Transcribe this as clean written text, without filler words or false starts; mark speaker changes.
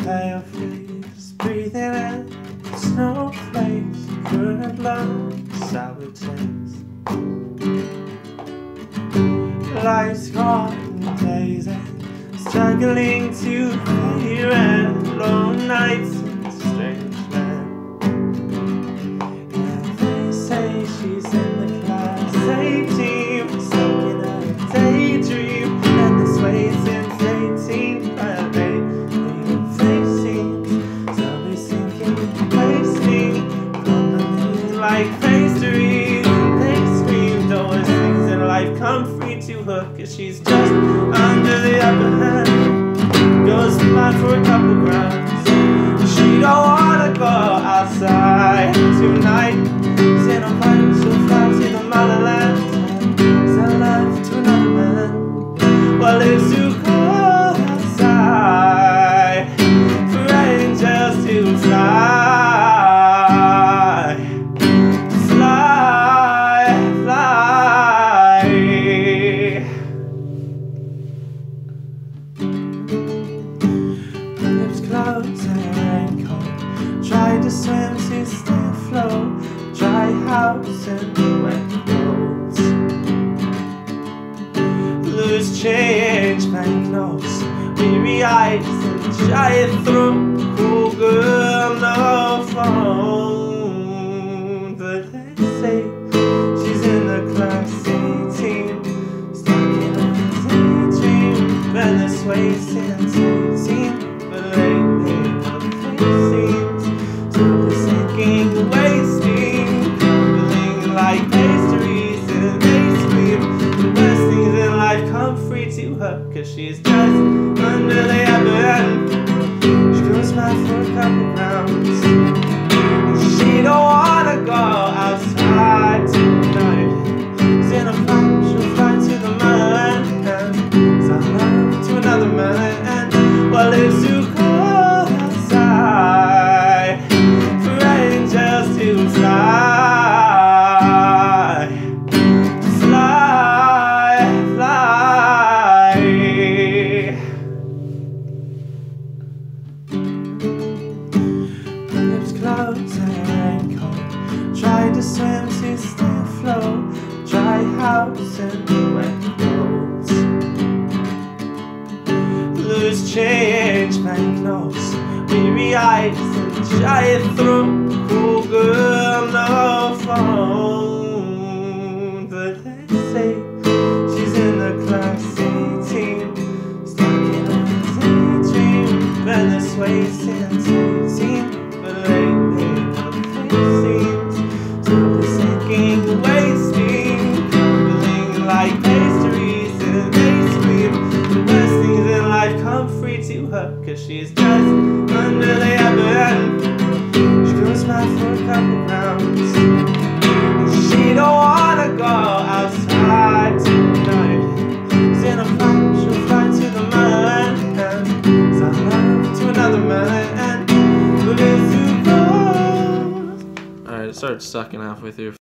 Speaker 1: pale face, breathing in snowflakes, current blood, sour taste. Life's gone blazing, struggling to pay rent, long nights in strange land. And they say she's in the class 18, stuck in a daydream, and this way since 18. But they seem slowly sinking, wasting from the news like pastries. They scream, those things in life come free to her, 'cause she's just under the upper hand. Goes mad for a couple grams. She don't wanna go outside tonight. She's in a pipe, she'll fly to the motherland. Sell love to another man. Well, it's too cold outside for angels to fly. Fly, fly. Lips closed and raincoat, tried to swim to stay afloat, dry house and wet roads. Loose change, banknotes, weary eyes and giant throat. Cool girl, no phone, but they say she's in the class 18, stuck in a daydream, been this way since 18. But lately her face seems slowly sinking, wasting, crumbling like pastries, and they scream the best things in life come free to her, 'cause she's just under the upper hand. She goes mad for a couple rounds. She don't wanna go outside tonight. She's in a pipe, she'll fly to the motherland and sell love to another man. Well, it's too cold outside for angels to fly. Fly, fly. Lips closed and raincoat, tried to swim to stay afloat, dry house and wet roads. Loose change, banknotes, weary eyes and giant throat. Cool girl, no phone, but they say she's in the class 18, stuck in a daydream, been this way since 18. But lately her face seems slowly sinking, wasting, crumbling like pastries, and they scream the best things in life come free to her, 'cause she's just under the upper hand. She goes mad for a couple rounds. She don't wanna go outside tonight. She's in a pipe, she'll fly to the motherland and sell love to another man. But it's too cold. Alright, it started sucking halfway through.